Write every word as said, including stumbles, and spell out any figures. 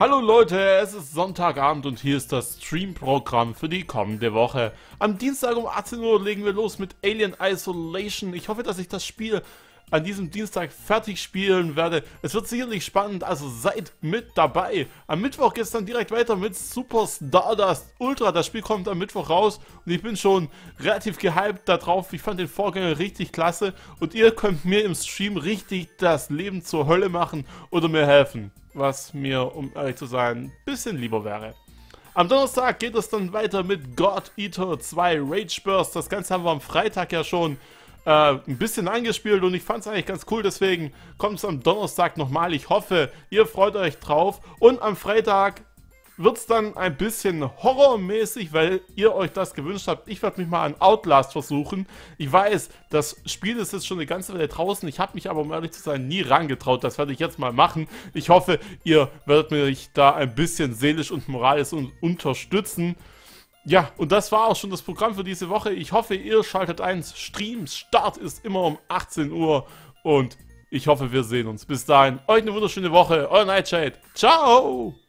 Hallo Leute, es ist Sonntagabend und hier ist das Streamprogramm für die kommende Woche. Am Dienstag um achtzehn Uhr legen wir los mit Alien Isolation. Ich hoffe, dass ich das Spiel an diesem Dienstag fertig spielen werde. Es wird sicherlich spannend, also seid mit dabei. Am Mittwoch geht es dann direkt weiter mit Super Stardust Ultra. Das Spiel kommt am Mittwoch raus und ich bin schon relativ gehypt darauf. Ich fand den Vorgänger richtig klasse und ihr könnt mir im Stream richtig das Leben zur Hölle machen oder mir helfen. Was mir, um ehrlich zu sein, ein bisschen lieber wäre. Am Donnerstag geht es dann weiter mit God Eater zwei Rage Burst. Das Ganze haben wir am Freitag ja schon äh, ein bisschen angespielt und ich fand es eigentlich ganz cool. Deswegen kommt es am Donnerstag nochmal. Ich hoffe, ihr freut euch drauf. Und am Freitag wird es dann ein bisschen horrormäßig, weil ihr euch das gewünscht habt. Ich werde mich mal an Outlast versuchen. Ich weiß, das Spiel ist jetzt schon eine ganze Weile draußen. Ich habe mich aber, um ehrlich zu sein, nie rangetraut. Das werde ich jetzt mal machen. Ich hoffe, ihr werdet mich da ein bisschen seelisch und moralisch unterstützen. Ja, und das war auch schon das Programm für diese Woche. Ich hoffe, ihr schaltet ein. Streamstart ist immer um achtzehn Uhr und ich hoffe, wir sehen uns. Bis dahin, euch eine wunderschöne Woche. Euer Nightshade. Ciao!